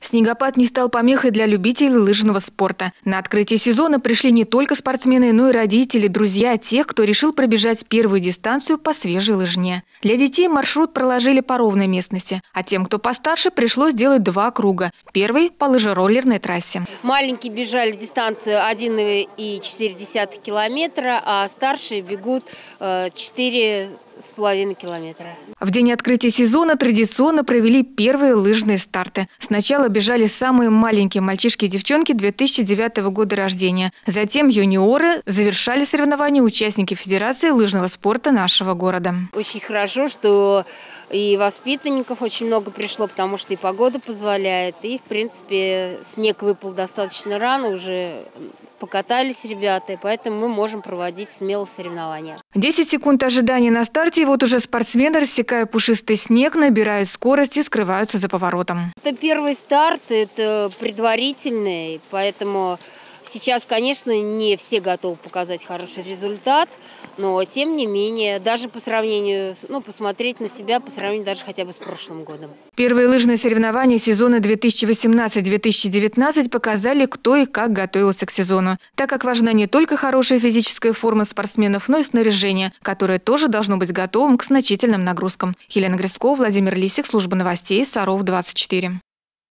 Снегопад не стал помехой для любителей лыжного спорта. На открытие сезона пришли не только спортсмены, но и родители, друзья тех, кто решил пробежать первую дистанцию по свежей лыжне. Для детей маршрут проложили по ровной местности, а тем, кто постарше, пришлось делать 2 круга. Первый – по лыжероллерной трассе. Маленькие бежали дистанцию 1,4 километра, а старшие бегут 4,5 километра. В день открытия сезона традиционно провели первые лыжные старты. Сначала бежали самые маленькие мальчишки и девчонки 2009 года рождения. Затем юниоры, завершали соревнования участники Федерации лыжного спорта нашего города. Очень хорошо, что и воспитанников очень много пришло, потому что и погода позволяет. И, в принципе, снег выпал достаточно рано, уже покатались ребята, и поэтому мы можем проводить смело соревнования. 10 секунд ожидания на старте, и вот уже спортсмены, рассекая пушистый снег, набирают скорость и скрываются за поворотом. Это первый старт, это предварительный, поэтому сейчас, конечно, не все готовы показать хороший результат, но тем не менее, даже по сравнению, посмотреть на себя по сравнению даже хотя бы с прошлым годом. Первые лыжные соревнования сезона 2018-2019 показали, кто и как готовился к сезону, так как важна не только хорошая физическая форма спортсменов, но и снаряжение, которое тоже должно быть готовым к значительным нагрузкам. Елена Грицкова, Владимир Лисик, служба новостей, Саров 24.